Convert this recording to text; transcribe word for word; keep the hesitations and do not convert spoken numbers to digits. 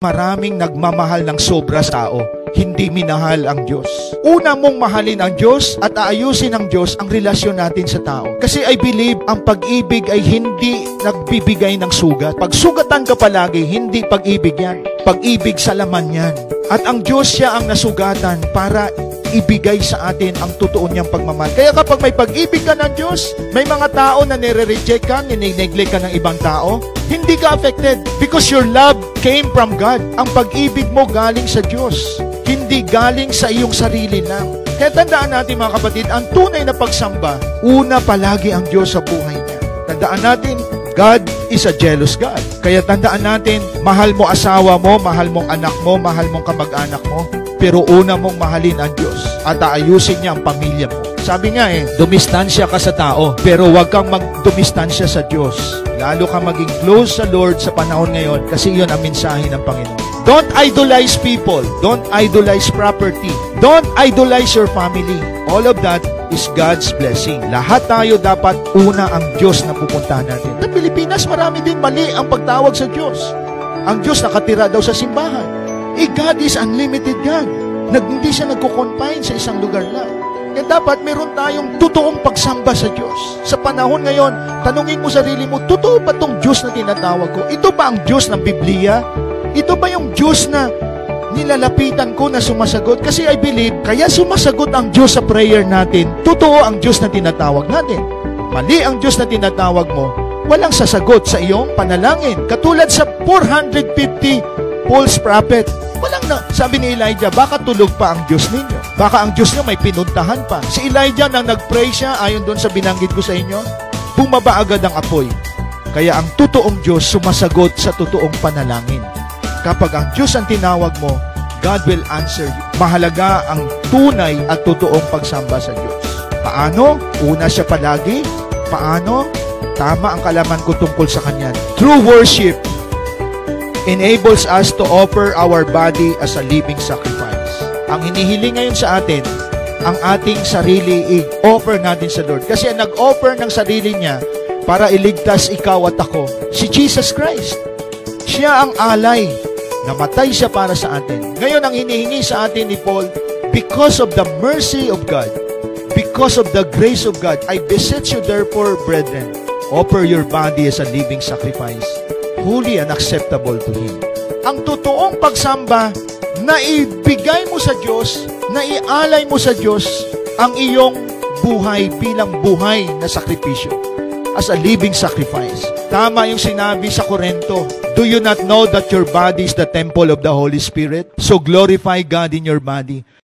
Maraming nagmamahal ng sobra sa tao, hindi minahal ang Diyos. Una mong mahalin ang Diyos at aayusin ng Diyos ang relasyon natin sa tao. Kasi I believe, ang pag-ibig ay hindi nagbibigay ng sugat. Pag sugatan ka palagi, hindi pag-ibig yan. Pag-ibig sa laman yan. At ang Diyos siya ang nasugatan para ibigay sa atin ang totoo niyang pagmamahal. Kaya kapag may pag-ibig ka ng Diyos, may mga tao na nire-reject ka, nine-neglect ka ng ibang tao, hindi ka affected because your love came from God. Ang pag-ibig mo galing sa Diyos, hindi galing sa iyong sarili lang. Kaya tandaan natin mga kapatid, ang tunay na pagsamba, una palagi ang Diyos sa buhay niya. Tandaan natin, God is a jealous God. Kaya tandaan natin, mahal mo asawa mo, mahal mong anak mo, mahal mong kamag-anak mo, pero una mong mahalin ang Diyos at aayusin niya ang pamilya mo. Sabi nga eh, dumistansya ka sa tao, pero huwag kang magdumistansya sa Diyos. Lalo ka maging close sa Lord sa panahon ngayon kasi yun ang mensahe ng Panginoon. Don't idolize people. Don't idolize property. Don't idolize your family. All of that is God's blessing. Lahat tayo dapat una ang Diyos na pupuntahan natin. Sa Pilipinas, marami din mali ang pagtawag sa Diyos. Ang Diyos nakatira daw sa simbahan. Eh, God is unlimited God. Nag, hindi siya nagko-confine sa isang lugar lang. Kaya dapat meron tayong totoong pagsamba sa Diyos. Sa panahon ngayon, tanungin mo sarili mo, totoo ba itong Diyos na tinatawag ko? Ito ba ang Diyos ng Biblia? Ito ba yung Diyos na nilalapitan ko na sumasagot? Kasi I believe, kaya sumasagot ang Diyos sa prayer natin, totoo ang Diyos na tinatawag natin. Mali ang Diyos na tinatawag mo, walang sasagot sa iyong panalangin. Katulad sa four hundred fifty false prophet, walang na, sabi ni Elijah, baka tulog pa ang Diyos ninyo. Baka ang Diyos niyo may pinuntahan pa. Si Elijah, nang nag-pray siya, ayon doon sa binanggit ko sa inyo, bumaba agad ang apoy. Kaya ang totoong Diyos sumasagot sa totoong panalangin. Kapag ang Diyos ang tinawag mo, God will answer you. Mahalaga ang tunay at totoong pagsamba sa Diyos. Paano? Una siya palagi. Paano? Tama ang kalaman ko tungkol sa Kanya. True worship enables us to offer our body as a living sacrifice. Ang hinihiling ngayon sa atin, ang ating sarili i-offer natin sa Lord. Kasi ang nag-offer ng sarili niya para iligtas ikaw at ako, si Jesus Christ. Siya ang alay. Namatay siya para sa atin. Ngayon, ang hinihingi sa atin ni Paul, because of the mercy of God, because of the grace of God, I beseech you therefore, brethren, offer your body as a living sacrifice, holy and acceptable to Him. Ang totoong pagsamba na ibigay mo sa Diyos, na ialay mo sa Diyos ang iyong buhay bilang buhay na sakripisyo, as a living sacrifice. Tama yung sinabi sa Korinto, do you not know that your body is the temple of the Holy Spirit? So glorify God in your body.